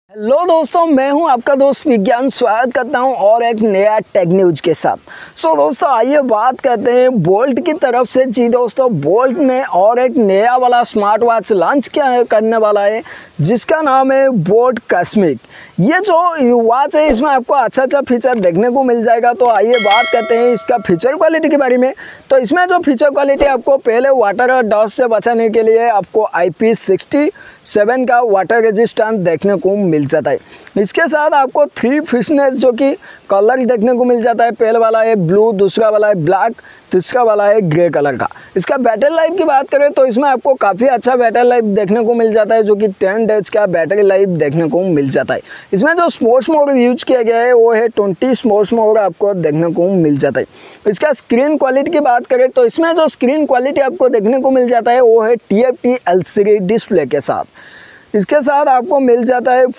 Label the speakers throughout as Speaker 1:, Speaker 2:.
Speaker 1: Hello दोस्तों, मैं हूं आपका दोस्त विज्ञान। स्वागत करता हूं और एक नया टेक न्यूज के साथ। दोस्तों आइए बात करते हैं बोल्ट की तरफ से। जी दोस्तों, बोल्ट ने और एक नया वाला स्मार्ट वॉच लॉन्च करने वाला है जिसका नाम है बोट कॉस्मिक। ये जो वॉच है इसमें आपको अच्छा फीचर देखने को मिल जाएगा। तो आइए बात करते हैं इसका फीचर क्वालिटी के बारे में। तो इसमें जो फीचर क्वालिटी आपको पहले वाटर और डस्ट से बचाने के लिए आपको IP67 का वाटर रेजिस्टेंस देखने को मिल जाता है। इसके साथ आपको 3 फिटनेस जो कि कलर देखने को मिल जाता है। पहले वाला है ब्लू, दूसरा वाला है ब्लैक, तीसरा वाला है ग्रे कलर का। इसका बैटरी लाइफ की बात करें तो इसमें आपको काफ़ी अच्छा बैटरी लाइफ देखने को मिल जाता है, जो कि 10 डेज का बैटरी लाइफ देखने को मिल जाता है। इसमें जो स्पोर्ट्स मोड यूज किया गया है वो है 20 स्पोर्ट्स मोड आपको देखने को मिल जाता है। इसका स्क्रीन क्वालिटी की बात करें तो इसमें जो स्क्रीन क्वालिटी आपको देखने को मिल जाता है वो है TFT LCD डिस्प्ले के साथ। इसके साथ आपको मिल जाता है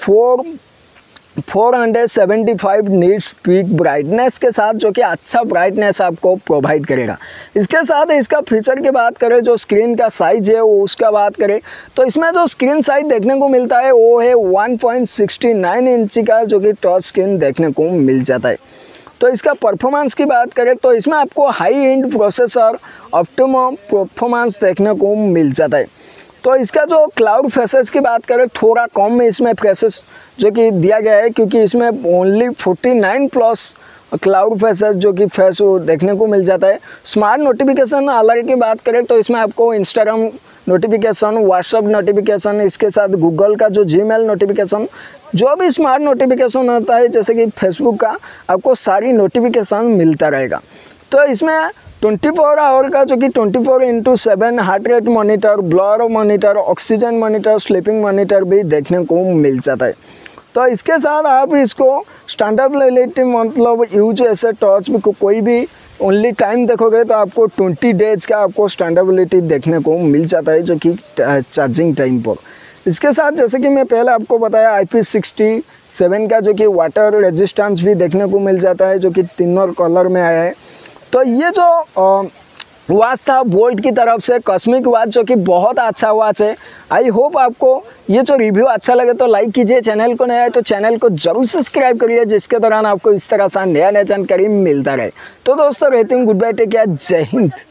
Speaker 1: 475 निट्स पीक ब्राइटनेस के साथ, जो कि अच्छा ब्राइटनेस आपको प्रोवाइड करेगा। इसके साथ इसका फीचर की बात करें, जो स्क्रीन का साइज है वो उसका बात करें तो इसमें जो स्क्रीन साइज देखने को मिलता है वो है 1.69 इंच का, जो कि टच स्क्रीन देखने को मिल जाता है। तो इसका परफॉर्मेंस की बात करें तो इसमें आपको high end processor optimum performance देखने को मिल जाता है। तो इसका जो क्लाउड फेसेस की बात करें थोड़ा कम में इसमें फेसेस जो कि दिया गया है, क्योंकि इसमें ओनली 49+ क्लाउड फेसेस जो कि फेस देखने को मिल जाता है। स्मार्ट नोटिफिकेशन अलग की बात करें तो इसमें आपको इंस्टाग्राम नोटिफिकेशन, व्हाट्सअप नोटिफिकेशन, इसके साथ गूगल का जो Gmail नोटिफिकेशन, जो भी स्मार्ट नोटिफिकेशन होता है जैसे कि फेसबुक का, आपको सारी नोटिफिकेशन मिलता रहेगा। तो इसमें 24 आवर का जो कि 24/7 heart rate monitor, blood monitor, oxygen monitor, sleeping monitor भी देखने को मिल जाता है। तो इसके साथ आप इसको स्टैंडर्ड मतलब यूज ऐसे टॉर्च भी कोई भी ओनली टाइम देखोगे तो आपको 20 डेज का आपको स्टैंडर्डेबिलिटी देखने को मिल जाता है, जो कि चार्जिंग टाइम पर। इसके साथ जैसे कि मैं पहले आपको बताया IP67 का जो कि वाटर रेजिस्टेंस भी देखने को मिल जाता है, जो कि तीनों कलर में आया है। तो ये जो वॉच था बोल्ट की तरफ से कॉस्मिक वॉच, जो कि बहुत अच्छा वॉच है। आई होप आपको ये जो रिव्यू अच्छा लगे तो लाइक कीजिए। चैनल को नया है तो चैनल को जरूर सब्सक्राइब करिए, जिसके दौरान आपको इस तरह से नया जानकारी मिलता रहे। तो दोस्तों रहती हूँ, गुड बाय, टेक केयर, जय हिंद।